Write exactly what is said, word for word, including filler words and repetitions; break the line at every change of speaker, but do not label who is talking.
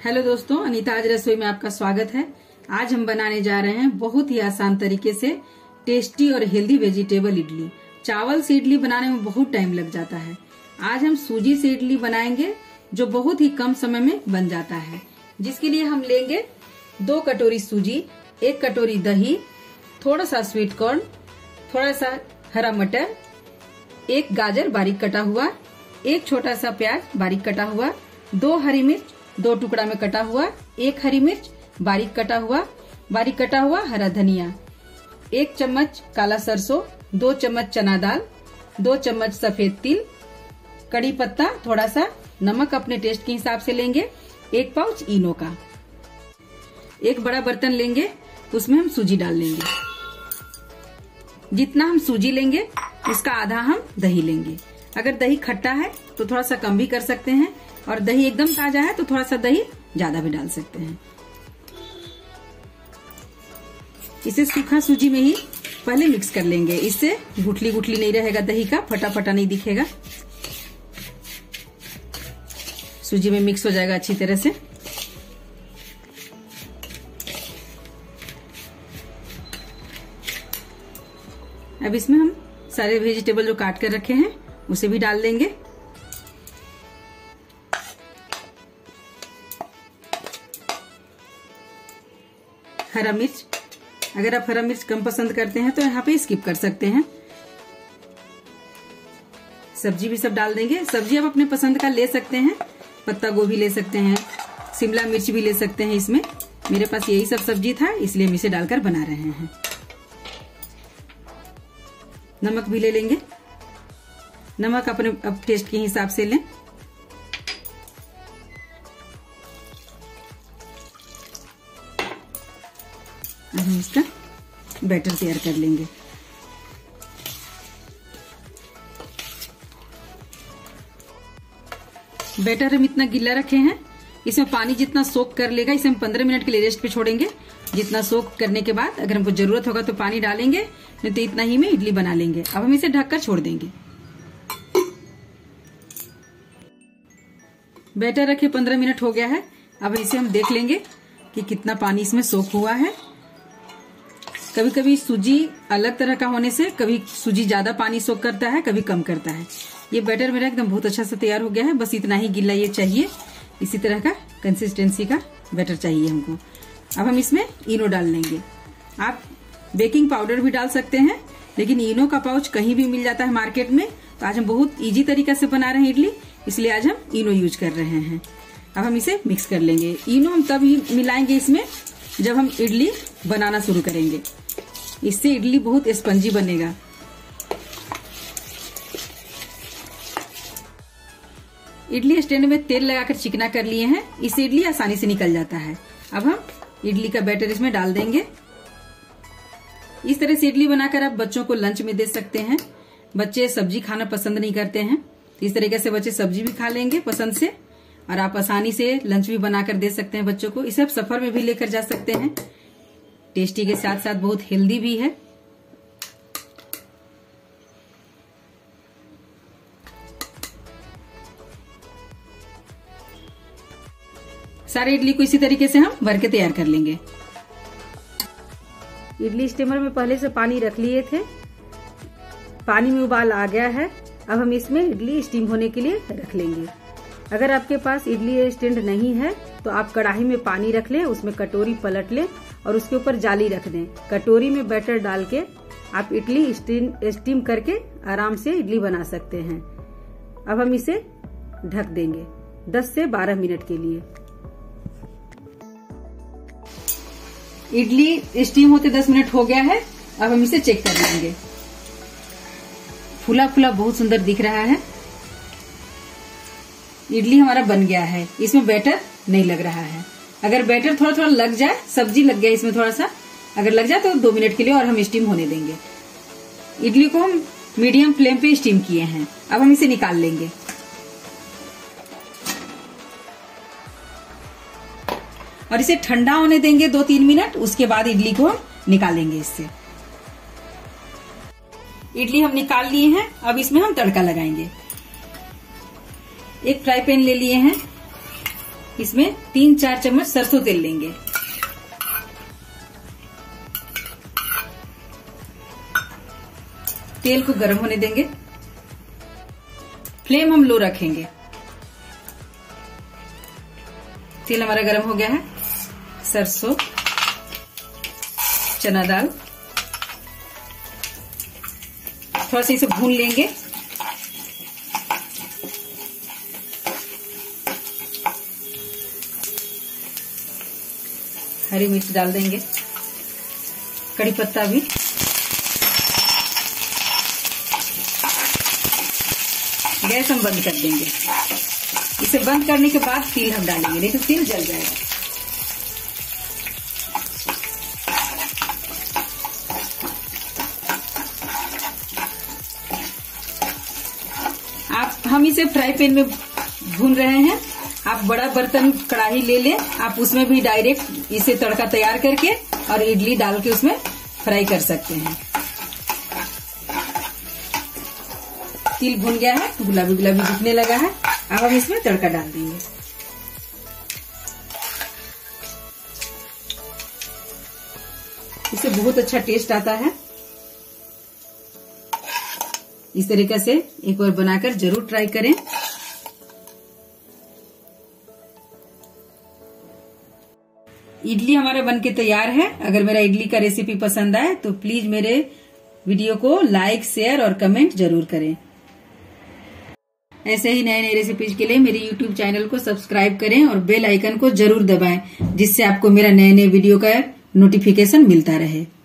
Hello दोस्तों, अनीता आज रसोई में आपका स्वागत है। आज हम बनाने जा रहे हैं बहुत ही आसान तरीके से टेस्टी और हेल्दी वेजिटेबल इडली। चावल से इडली बनाने में बहुत टाइम लग जाता है। आज हम सूजी से इडली बनाएंगे जो बहुत ही कम समय में बन जाता है। जिसके लिए हम लेंगे दो कटोरी सूजी, एक कटोरी दही, थोड़ा सा स्वीट कॉर्न, थोड़ा सा हरा मटर, एक गाजर बारीक कटा हुआ, एक छोटा सा प्याज बारीक कटा हुआ, दो हरी मिर्च दो टुकड़ा में कटा हुआ, एक हरी मिर्च बारीक कटा हुआ, बारीक कटा हुआ हरा धनिया, एक चम्मच काला सरसों, दो चम्मच चना दाल, दो चम्मच सफेद तिल, कड़ी पत्ता, थोड़ा सा नमक अपने टेस्ट के हिसाब से लेंगे, एक पाउच इनो का। एक बड़ा बर्तन लेंगे, उसमें हम सूजी डाल लेंगे। जितना हम सूजी लेंगे इसका आधा हम दही लेंगे। अगर दही खट्टा है तो थोड़ा सा कम भी कर सकते हैं, और दही एकदम ताजा है तो थोड़ा सा दही ज्यादा भी डाल सकते हैं। इसे सूखा सूजी में ही पहले मिक्स कर लेंगे। इससे गुठली गुठली नहीं रहेगा, दही का फटा फटा नहीं दिखेगा, सूजी में मिक्स हो जाएगा अच्छी तरह से। अब इसमें हम सारे वेजिटेबल जो काट कर रखे हैं उसे भी डाल देंगे। हरा मिर्च, अगर आप हरा मिर्च कम पसंद करते हैं तो यहाँ पे स्किप कर सकते हैं। सब्जी भी सब डाल देंगे। सब्जी आप अपने पसंद का ले सकते हैं, पत्ता गोभी ले सकते हैं, शिमला मिर्च भी ले सकते हैं। इसमें मेरे पास यही सब सब्जी था इसलिए हम इसे डालकर बना रहे हैं। नमक भी ले लेंगे। नमक अपने अब टेस्ट के हिसाब से लें। अब हम इसका बैटर तैयार कर लेंगे। बैटर हम इतना गीला रखे हैं, इसमें पानी जितना सोक कर लेगा इसे हम पंद्रह मिनट के लिए रेस्ट पे छोड़ेंगे। जितना सोक करने के बाद अगर हमको जरूरत होगा तो पानी डालेंगे, नहीं तो इतना ही में इडली बना लेंगे। अब हम इसे ढककर छोड़ देंगे। बैटर रखे पंद्रह मिनट हो गया है। अब इसे हम देख लेंगे कि कितना पानी इसमें सोक हुआ है। कभी कभी सूजी अलग तरह का होने से कभी सूजी ज्यादा पानी सोक करता है, कभी कम करता है। ये बैटर मेरा एकदम बहुत अच्छा से तैयार हो गया है। बस इतना ही गीला ये चाहिए, इसी तरह का कंसिस्टेंसी का बैटर चाहिए हमको। अब हम इसमें इनो डाल लेंगे। आप बेकिंग पाउडर भी डाल सकते हैं, लेकिन इनो का पाउच कहीं भी मिल जाता है मार्केट में। तो आज हम बहुत इजी तरीका से बना रहे हैं इडली, इसलिए आज हम इनो यूज कर रहे हैं। अब हम इसे मिक्स कर लेंगे। इनो हम तब ही मिलाएंगे इसमें जब हम इडली बनाना शुरू करेंगे। इससे इडली बहुत स्पंजी बनेगा। इडली स्टैंड में तेल लगाकर चिकना कर लिए हैं, इससे इडली आसानी से निकल जाता है। अब हम इडली का बैटर इसमें डाल देंगे। इस तरह से इडली बनाकर आप बच्चों को लंच में दे सकते हैं। बच्चे सब्जी खाना पसंद नहीं करते हैं, इस तरीके से बच्चे सब्जी भी खा लेंगे पसंद से, और आप आसानी से लंच भी बनाकर दे सकते हैं बच्चों को। इसे आप सफर में भी लेकर जा सकते हैं। टेस्टी के साथ साथ बहुत हेल्दी भी है। सारे इडली को इसी तरीके से हम भर के तैयार कर लेंगे। इडली स्टीमर में पहले से पानी रख लिए थे, पानी में उबाल आ गया है। अब हम इसमें इडली स्टीम होने के लिए रख लेंगे। अगर आपके पास इडली स्टैंड नहीं है तो आप कढ़ाई में पानी रख लें, उसमें कटोरी पलट लें और उसके ऊपर जाली रख दें। कटोरी में बैटर डाल के आप इडली स्टीम स्टीम करके आराम से इडली बना सकते हैं। अब हम इसे ढक देंगे दस से बारह मिनट के लिए। इडली स्टीम होते दस मिनट हो गया है। अब हम इसे चेक कर लेंगे। फूला फूला बहुत सुंदर दिख रहा है। इडली हमारा बन गया है, इसमें बैटर नहीं लग रहा है। अगर बैटर थोड़ा थोड़ा लग जाए, सब्जी लग गया इसमें थोड़ा सा, अगर लग जाए तो दो मिनट के लिए और हम स्टीम होने देंगे। इडली को हम मीडियम फ्लेम पे स्टीम किए हैं। अब हम इसे निकाल लेंगे। और इसे ठंडा होने देंगे दो तीन मिनट, उसके बाद इडली को हम निकालेंगे इससे। इडली हम निकाल लिए हैं। अब इसमें हम तड़का लगाएंगे। एक फ्राई पैन ले लिए हैं, इसमें तीन चार चम्मच सरसों तेल लेंगे। तेल को गर्म होने देंगे। फ्लेम हम लो रखेंगे। तेल हमारा गर्म हो गया है। सरसों, चना दाल, थोड़ा सा इसे भून लेंगे। हरी मिर्च डाल देंगे, कड़ी पत्ता भी। गैस हम बंद कर देंगे। इसे बंद करने के बाद तिल हम डालेंगे, नहीं तो तिल जल जाएगा। आप हम इसे फ्राई पैन में भून रहे हैं। आप बड़ा बर्तन कढ़ाई ले लें, आप उसमें भी डायरेक्ट इसे तड़का तैयार करके और इडली डाल के उसमें फ्राई कर सकते हैं। तिल भुन गया है, गुलाबी गुलाबी दिखने लगा है। अब हम इसमें तड़का डाल देंगे। इससे बहुत अच्छा टेस्ट आता है। इस तरीके से एक बार बनाकर जरूर ट्राई करें। इडली हमारा बनके तैयार है। अगर मेरा इडली का रेसिपी पसंद आए तो प्लीज मेरे वीडियो को लाइक, शेयर और कमेंट जरूर करें। ऐसे ही नए नए रेसिपीज के लिए मेरे यूट्यूब चैनल को सब्सक्राइब करें और बेल आइकन को जरूर दबाएं, जिससे आपको मेरा नए नए वीडियो का नोटिफिकेशन मिलता रहे।